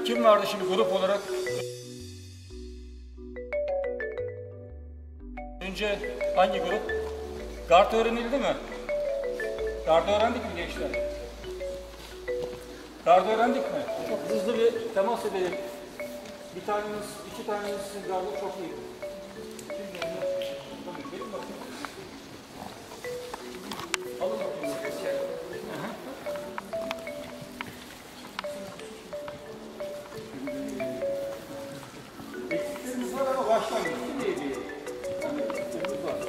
Kim vardı şimdi grup olarak? Önce hangi grup? Gard öğrenildi mi? Gard öğrendik mi gençler? Gard öğrendik mi? Çok hızlı bir temas edelim. Bir taneniz, iki taneniz sizin gardı çok iyi. Şimdi onu gelin bakayım. Alın bakayım. Eksiklerimiz var ama başlangıç değil diye. Yani eksiklerimiz var.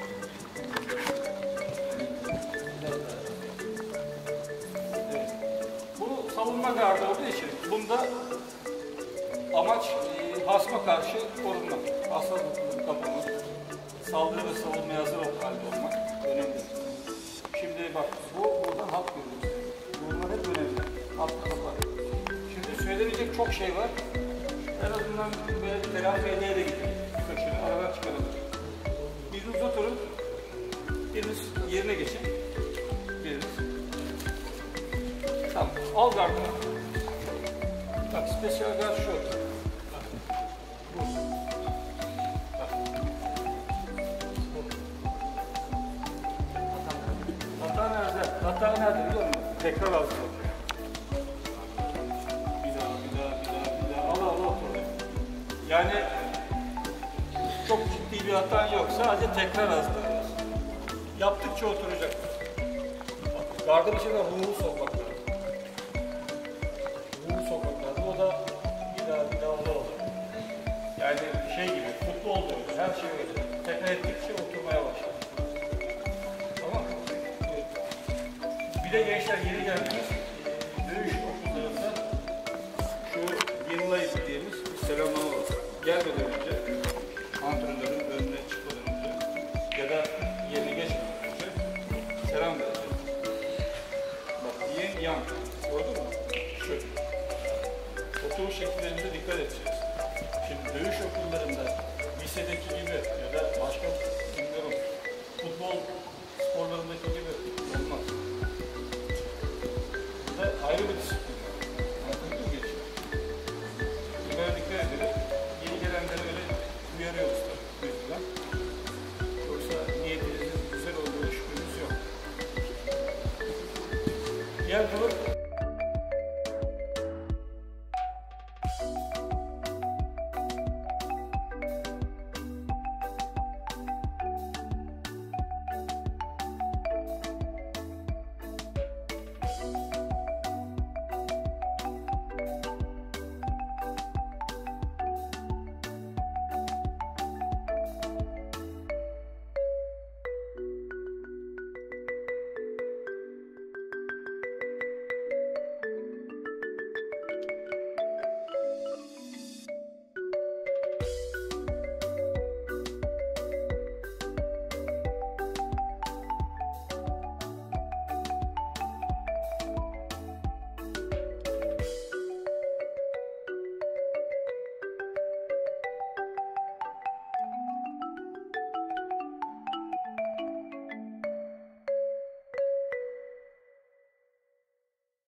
Evet. Bu savunma gardı olduğu için bunda amaç hasma karşı korunmak, hastalıkları kapamak, saldırı ve savunmaya hazır halde olmak önemli. Şimdi bak, buradan hat görüyoruz. Bunlar hep önemli. Hat kapar. Şimdi söylenecek çok şey var. En azından böyle telafi edeye de gidelim. Köşeni aradan çıkaralım. Biriniz oturun, biriniz yerine geçin. Biriniz. Tamam, al gardını. Bak, spesyal gard şu. Hata nerede? Hata nerede biliyor musun? Tekrar alsın. Bir daha. Al otur. Yani çok ciddi bir hatan yok. Sadece tekrar hazırlanıyor. Yaptıkça oturacak. Gardın içine ruhu sokmak lazım. Ruhu sokmak lazım. O da bir daha olur. Yani şey gibi, futbol da öyle. Her şey öyle. Tekrar ettikçe oturmaya başlar. Tamam mı? Evet. Bir de gençler yeni geldiniz. Dövüş okullarında şu yenilayı dediğimiz bir selamlama var. Gelmeden önce, antrenörün önüne çıkmadan önce ya da yerine geçmeden önce selam vereceğiz. Bak, yin yang. Gördün mü? Şu. Oturuş şekillerimize dikkat edeceğiz. Şimdi dövüş okullarında, lisedeki gibi ya da başka futbol sporlarındaki gibi olmaz. Burada ayrı bir disiplin var. Anlatabiliyor muyum? Bunlara dikkat edelim. Yeni gelenlere öyle uyarıyoruz tabii. Yoksa niyetinizin güzel olduğu şüphemiz yok. Diğer grup